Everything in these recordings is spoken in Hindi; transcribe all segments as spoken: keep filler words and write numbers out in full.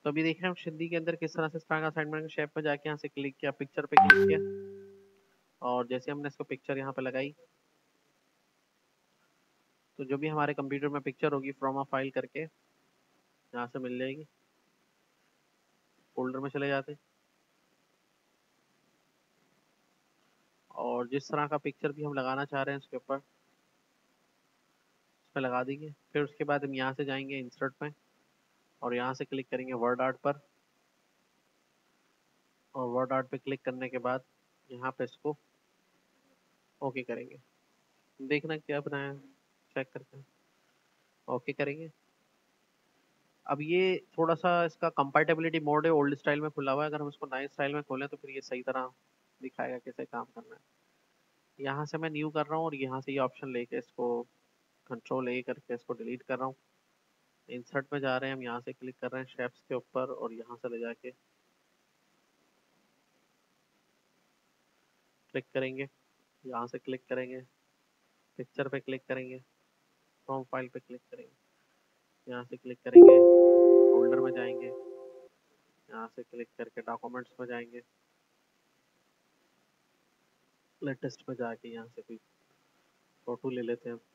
तो अभी देख रहे हैं हम सिद्धि के अंदर किस तरह से स्ट्रैंग असाइनमेंट शेप पे जाके यहाँ से क्लिक किया, पिक्चर पे क्लिक किया, और जैसे हमने इसको पिक्चर यहाँ पे लगाई तो जो भी हमारे कंप्यूटर में पिक्चर होगी फ्रॉम अ फाइल करके यहाँ से मिल जाएगी। फोल्डर में चले जाते हैं और जिस तरह का पिक्चर भी हम लगाना चाह रहे हैं उसके ऊपर उस पर लगा देंगे। फिर उसके बाद हम यहाँ से जाएंगे इंसर्ट में और यहाँ से क्लिक करेंगे वर्ड आर्ट पर, और वर्ड आर्ट पे क्लिक करने के बाद यहाँ पे इसको ओके करेंगे। देखना क्या बनाया, चेक करके ओके करेंगे। अब ये थोड़ा सा इसका कंपैटिबिलिटी मोड है, ओल्ड स्टाइल में खुला हुआ है। अगर हम इसको नए स्टाइल में खोलें तो फिर ये सही तरह दिखाएगा कैसे काम करना है। यहाँ से मैं न्यू कर रहा हूँ और यहाँ से ये ऑप्शन लेके इसको कंट्रोल ए करके इसको डिलीट कर रहा हूँ। इंसर्ट में जा रहे हैं हम, यहाँ से क्लिक कर रहे हैं शेप्स के ऊपर और यहाँ से ले जाके क्लिक करेंगे, यहाँ से क्लिक करेंगे, पिक्चर पे क्लिक करेंगे, फ्रॉम फाइल पे क्लिक करेंगे, यहाँ से क्लिक करेंगे, फोल्डर में जाएंगे, यहाँ से क्लिक करके डॉक्यूमेंट्स में जाएंगे, लेटेस्ट में जाके यहाँ से कोई फोटो ले लेते हैं।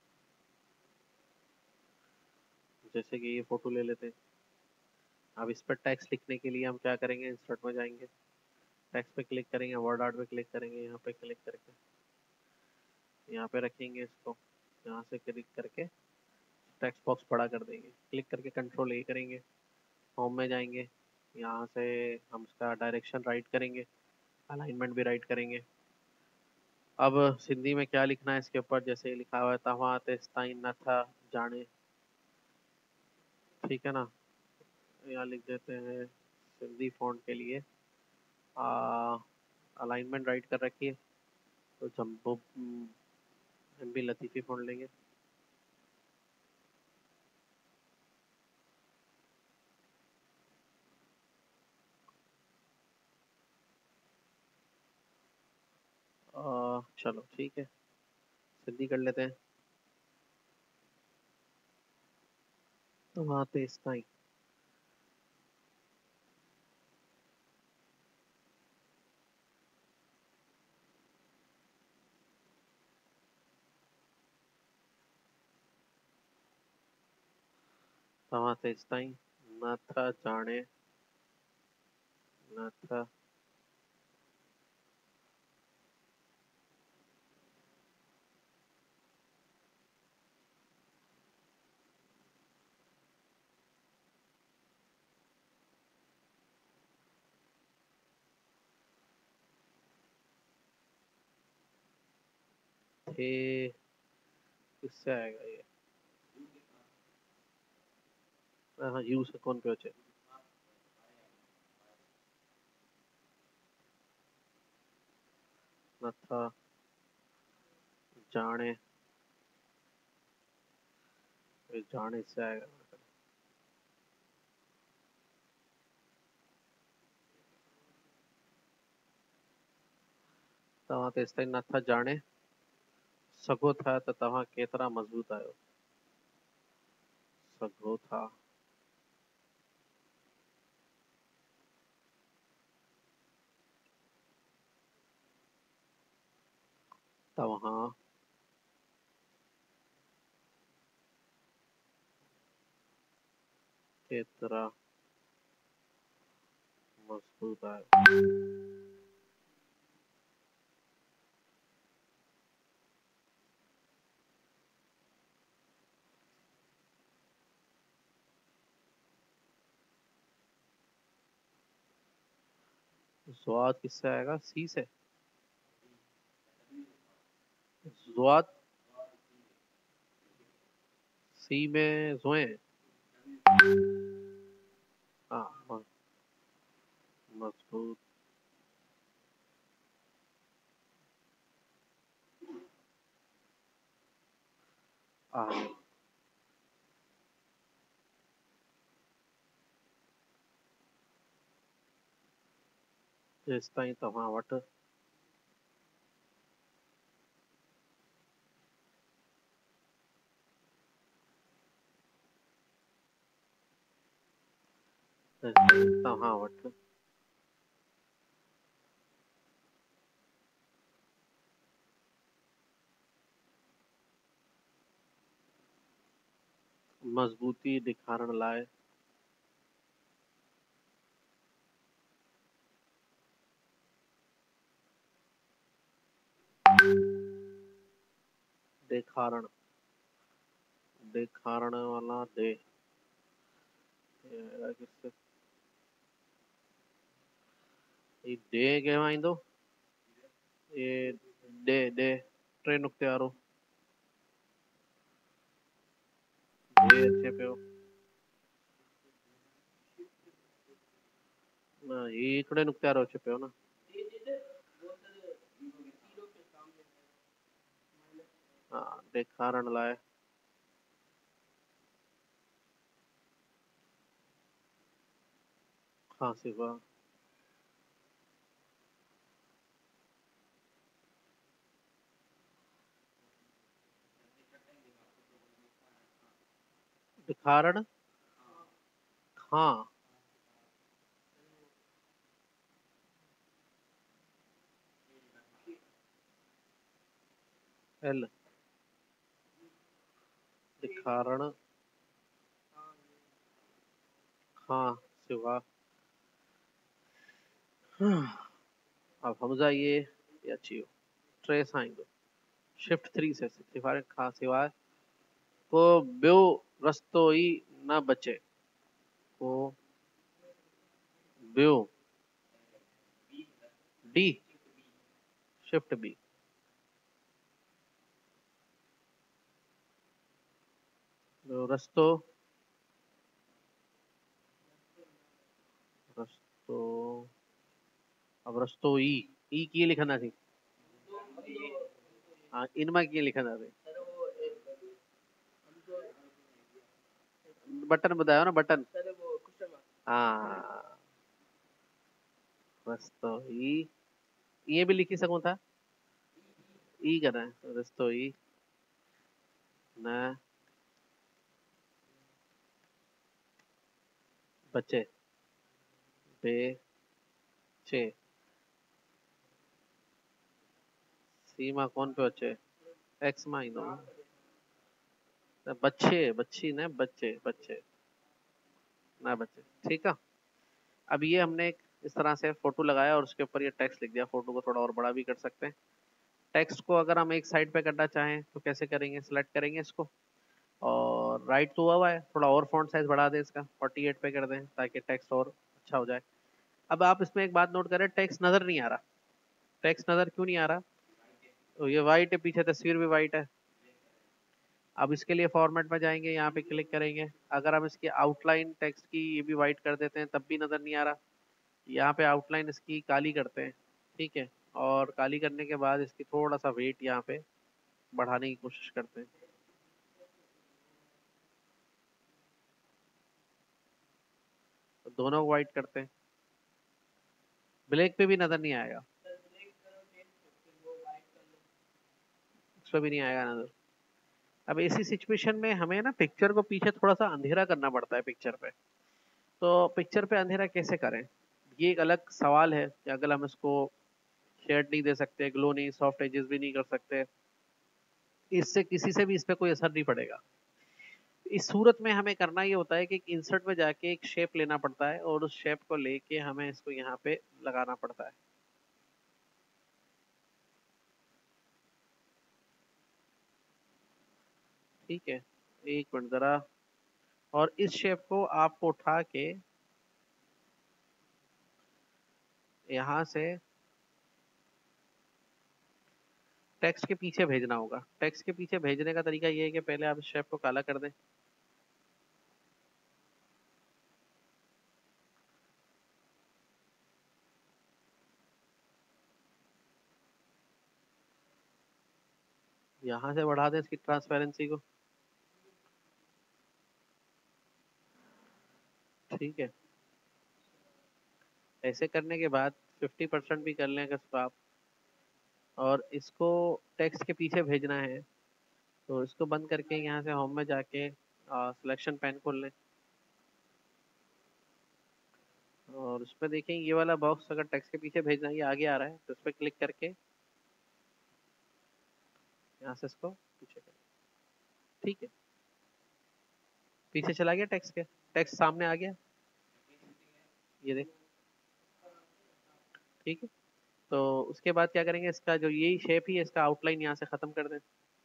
जैसे कि ये फोटो ले लेते हैं। अब इस पर टेक्स्ट लिखने के लिए हम क्या करेंगे, इंसर्ट में जाएंगे, टेक्स्ट पे क्लिक करेंगे, वर्ड आर्ट पे क्लिक करेंगे, यहाँ पे क्लिक करके यहाँ पे रखेंगे इसको, यहाँ से क्लिक करके टेक्स्ट बॉक्स बड़ा कर देंगे, क्लिक करके कंट्रोल ए करेंगे, होम में जाएंगे, यहाँ से हम इसका डायरेक्शन राइट करेंगे, अलाइनमेंट भी राइट करेंगे। अब सिंधी में क्या लिखना है इसके ऊपर, जैसे लिखा हुआ है तवा तेस्ताई न था जाने, ठीक है ना। यहाँ लिख देते हैं सिंधी फॉन्ट के लिए अलाइनमेंट राइट कर रखी है तो jumbo M B Latifi font लेंगे। आ, चलो ठीक है, सिंधी कर लेते हैं। तवा तेस्ताई तवा तेस्ताई न था जाने न था थे, किससे आएगा ये। हाँ, यू से कौन पे बचे, न था जाने, ये जाने से आएगा। तव्हां तेसिताईं नथा ॼाणे सघो था त तव्हां केतिरा मज़बूत आहियो। सघो था, तव्हां केतिरा मज़बूत आहियो। ज़ुआद किससे आएगा, सी से। ज़ुआद सी में ज़ुए, हाँ म- मज़बूत आहे। जेसिताईं तव्हां वटि हाँ बट मजबूती दिखारण लाए। दिखारण, दिखारण वाला दे, ये किससे ये दे के वाइंदो, ये दे दे ट्रेन नुक्ते वारो दे अच्छे पे हो ना, ये इकड़े नुक्ते वारो अच्छे पे हो ना। हाँ दिखारण लाए। हाँ सिवा, दिखारण हाँ, एल दिखारण हाँ सिवा। अब हम जाइए ये अच्छी हो ट्रेस आएंगे शिफ्ट थ्री से सिफारिश खा सिवाय को ब्यो रस्तो ही न बचे, को ब्यो डी शिफ्ट बी, रस्तो रस्तो अब रस्तो ई ई की लिखना थी। हाँ इनमें की लिखना थी, बटन बताया ना बटन। हाँ रस्तो ई, ये भी लिखी सकूं था, ई करना है रस्तो ई न बचे बे चे, सीमा कौन पे बचे एक्स में आई दो बच्चे बच्ची ने बच्चे बच्चे ना बच्चे ठीक है। अब ये हमने एक इस तरह से फोटो लगाया और उसके ऊपर ये टेक्स्ट लिख दिया, फोटो को थोड़ा और बड़ा भी कर सकते हैं। टेक्स्ट को अगर हम एक साइड पे करना चाहें तो कैसे करेंगे, सिलेक्ट करेंगे इसको और राइट तो हुआ है, थोड़ा और फॉन्ट साइज बढ़ा दें इसका अड़तालीस पे कर दें ताकि टेक्स्ट और अच्छा हो जाए। अब आप इसमें एक बात नोट करें, टेक्स्ट नजर नहीं आ रहा। टेक्स्ट नजर क्यों नहीं आ रहा, तो ये वाइट है, पीछे तस्वीर भी वाइट है। अब इसके लिए फॉर्मेट में जाएंगे, यहाँ पे क्लिक करेंगे, अगर हम इसकी आउटलाइन टेक्स्ट की ये भी वाइट कर देते हैं तब भी नजर नहीं आ रहा। यहाँ पे आउटलाइन इसकी काली करते हैं, ठीक है, और काली करने के बाद इसकी थोड़ा सा वेट यहाँ पे बढ़ाने की कोशिश करते हैं। तो दोनों को वाइट करते हैं, ब्लैक पे भी नजर नहीं आएगा, उस पर भी नहीं आएगा नजर। अब ऐसी सिचुएशन में हमें ना पिक्चर को पीछे थोड़ा सा अंधेरा करना पड़ता है पिक्चर पे। तो पिक्चर पे अंधेरा कैसे करें, ये एक अलग सवाल है कि अगर हम इसको शेड नहीं दे सकते, ग्लो नहीं, सॉफ्ट एजेस भी नहीं कर सकते, इससे किसी से भी इस पे कोई असर नहीं पड़ेगा। इस सूरत में हमें करना ये होता है कि इंसर्ट में जाके एक शेप लेना पड़ता है और उस शेप को लेके हमें इसको यहाँ पे लगाना पड़ता है। ठीक है, एक मिनट जरा, और इस शेप को आपको उठा के यहाँ से टेक्स्ट के पीछे भेजना होगा। टेक्स्ट के पीछे भेजने का तरीका ये है कि पहले आप इस शेप को काला कर दें, यहाँ से बढ़ा दें इसकी ट्रांसपेरेंसी को, ठीक है। ऐसे करने के बाद फिफ्टी परसेंट भी कर लें अगर आप, और इसको टेक्स्ट के पीछे भेजना है तो इसको बंद करके यहाँ से होम में जाके सिलेक्शन पैन खोल लें, और उसमें देखें ये वाला बॉक्स अगर टेक्स्ट के पीछे भेजना है, ये आगे आ रहा है तो उस पर क्लिक करके यहाँ से इसको पीछे करें। ठीक है, पीछे चला गया टेक्स्ट के, टेक्स्ट सामने आ गया, ये देख। ठीक है, तो उसके बाद क्या करेंगे, इसका जो यही शेप ही है इसका आउटलाइन यहाँ से खत्म कर दें।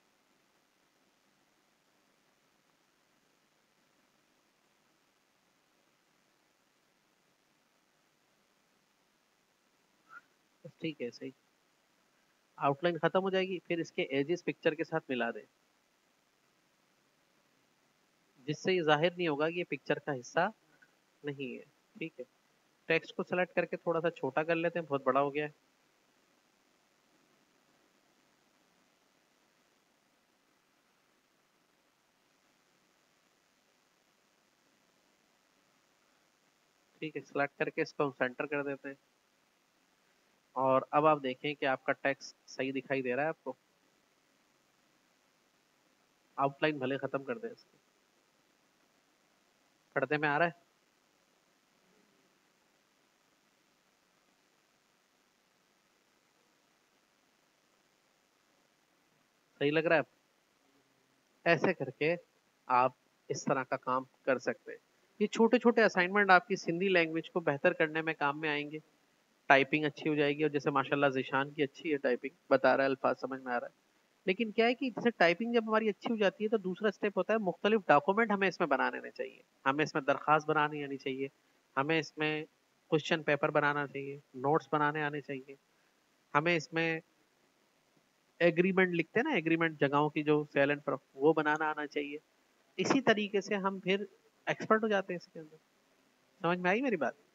बस ठीक है, सही। आउटलाइन खत्म हो जाएगी, फिर इसके एजेस पिक्चर के साथ मिला दें, जिससे ये जाहिर नहीं होगा कि ये पिक्चर का हिस्सा नहीं है। ठीक है, टेक्स्ट को सेलेक्ट करके थोड़ा सा छोटा कर लेते हैं, बहुत बड़ा हो गया है। ठीक है, सेलेक्ट करके इसको सेंटर कर देते हैं। और अब आप देखें कि आपका टेक्स्ट सही दिखाई दे रहा है आपको। आउटलाइन भले खत्म कर दें इसकी, पर्दे में आ रहा है। सही लग रहा है? ऐसे करके आप इस तरह का काम कर सकते हैं। ये छोटे छोटे असाइनमेंट आपकी सिंधी लैंग्वेज को बेहतर करने में काम में आएंगे। टाइपिंग अच्छी हो जाएगी, और जैसे माशाल्लाह जिशान की अच्छी है टाइपिंग, बता रहा है, अल्फाज समझ में आ रहा है। लेकिन क्या है कि जैसे टाइपिंग जब हमारी अच्छी हो जाती है तो दूसरा स्टेप होता है, मुख्तलिफ डॉक्यूमेंट हमें इसमें बनाने आने चाहिए। हमें इसमें दरख्वास्त बनानी आनी चाहिए, हमें इसमें क्वेश्चन पेपर बनाना चाहिए, नोट्स बनाने आने चाहिए, हमें इसमें एग्रीमेंट लिखते हैं ना, एग्रीमेंट जगहों की जो सेल एंड फ्रॉम, वो बनाना आना चाहिए। इसी तरीके से हम फिर एक्सपर्ट हो जाते हैं इसके अंदर। समझ में आई मेरी बात?